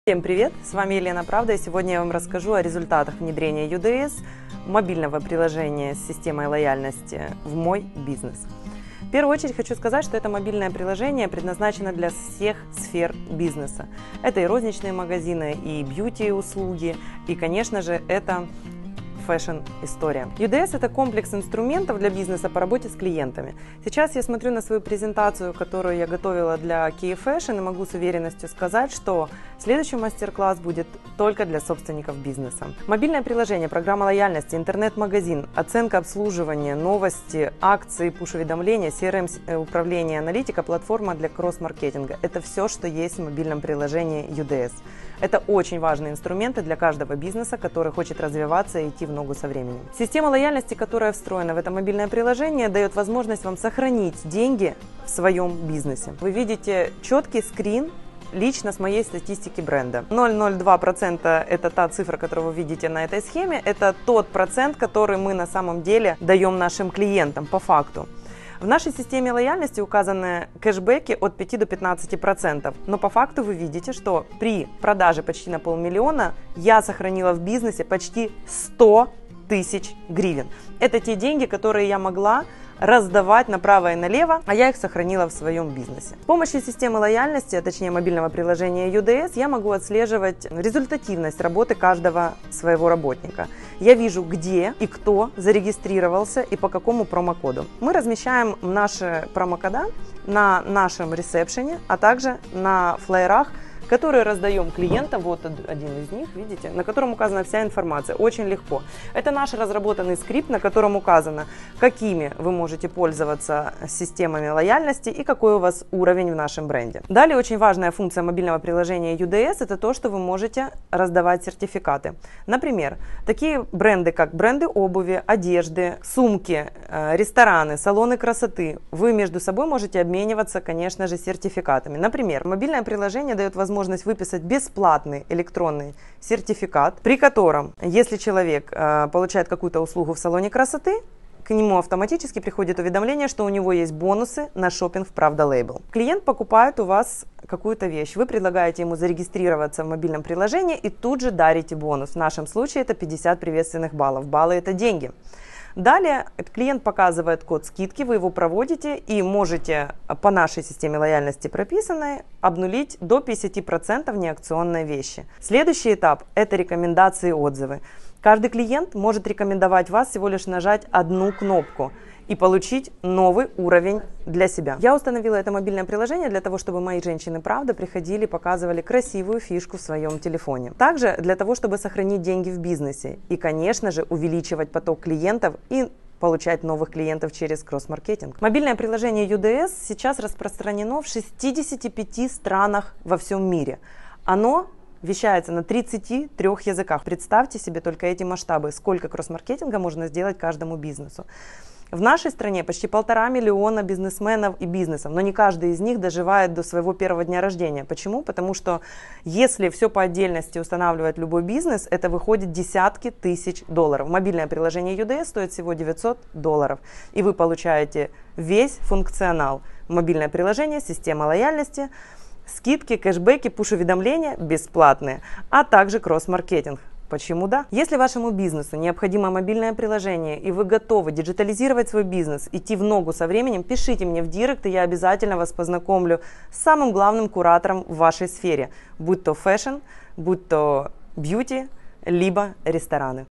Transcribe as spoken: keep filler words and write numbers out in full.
Всем привет! С вами Елена Правда, и сегодня я вам расскажу о результатах внедрения ю ди эс, мобильного приложения с системой лояльности в мой бизнес. В первую очередь хочу сказать, что это мобильное приложение предназначено для всех сфер бизнеса. Это и розничные магазины, и бьюти-услуги, и, конечно же, это фэшн-история. ю ди эс – это комплекс инструментов для бизнеса по работе с клиентами. Сейчас я смотрю на свою презентацию, которую я готовила для Key Fashion, и могу с уверенностью сказать, что следующий мастер-класс будет только для собственников бизнеса. Мобильное приложение, программа лояльности, интернет-магазин, оценка обслуживания, новости, акции, пуш-уведомления, си эр эм-управление, аналитика, платформа для кросс-маркетинга – это все, что есть в мобильном приложении ю ди эс. Это очень важные инструменты для каждого бизнеса, который хочет развиваться и идти в ногу со временем. Система лояльности, которая встроена в это мобильное приложение, дает возможность вам сохранить деньги в своем бизнесе. Вы видите четкий скрин лично с моей статистики бренда. ноль целых ноль два процента это та цифра, которую вы видите на этой схеме. Это тот процент, который мы на самом деле даем нашим клиентам по факту. В нашей системе лояльности указаны кэшбэки от пяти до пятнадцати процентов, но по факту вы видите, что при продаже почти на полмиллиона я сохранила в бизнесе почти сто тысяч гривен. Это те деньги, которые я могла раздавать направо и налево, а я их сохранила в своем бизнесе. С помощью системы лояльности, а точнее мобильного приложения ю ди эс, я могу отслеживать результативность работы каждого своего работника. Я вижу, где и кто зарегистрировался и по какому промокоду. Мы размещаем наши промокода на нашем ресепшене, а также на флайерах, которые раздаем клиентам. Вот один из них, видите, на котором указана вся информация. Очень легко. Это наш разработанный скрипт, на котором указано, какими вы можете пользоваться системами лояльности и какой у вас уровень в нашем бренде. Далее очень важная функция мобильного приложения ю ди эс – это то, что вы можете раздавать сертификаты. Например, такие бренды, как бренды обуви, одежды, сумки, рестораны, салоны красоты. Вы между собой можете обмениваться, конечно же, сертификатами. Например, мобильное приложение дает возможность возможность выписать бесплатный электронный сертификат, при котором, если человек э, получает какую-то услугу в салоне красоты, к нему автоматически приходит уведомление, что у него есть бонусы на шопинг в Правда Лейбл. Клиент покупает у вас какую-то вещь, вы предлагаете ему зарегистрироваться в мобильном приложении и тут же дарите бонус. В нашем случае это пятьдесят приветственных баллов. Баллы – это деньги. Далее клиент показывает код скидки, вы его проводите и можете по нашей системе лояльности прописанной обнулить до пятидесяти процентов неакционной вещи. Следующий этап – это рекомендации и отзывы. Каждый клиент может рекомендовать вас, всего лишь нажать одну кнопку и получить новый уровень для себя. Я установила это мобильное приложение для того, чтобы мои женщины правда приходили, показывали красивую фишку в своем телефоне. Также для того, чтобы сохранить деньги в бизнесе и, конечно же, увеличивать поток клиентов и получать новых клиентов через кросс-маркетинг. Мобильное приложение ю ди эс сейчас распространено в шестидесяти пяти странах во всем мире. Оно вещается на тридцати трёх языках. Представьте себе только эти масштабы, сколько кросс-маркетинга можно сделать каждому бизнесу. В нашей стране почти полтора миллиона бизнесменов и бизнесов, но не каждый из них доживает до своего первого дня рождения. Почему? Потому что если все по отдельности устанавливать любой бизнес, это выходит десятки тысяч долларов. Мобильное приложение ю ди эс стоит всего девятьсот долларов, и вы получаете весь функционал. Мобильное приложение, система лояльности, скидки, кэшбэки, пуш-уведомления бесплатные, а также кросс-маркетинг. Почему да? Если вашему бизнесу необходимо мобильное приложение и вы готовы диджитализировать свой бизнес, идти в ногу со временем, пишите мне в директ, и я обязательно вас познакомлю с самым главным куратором в вашей сфере, будь то фэшн, будь то бьюти, либо рестораны.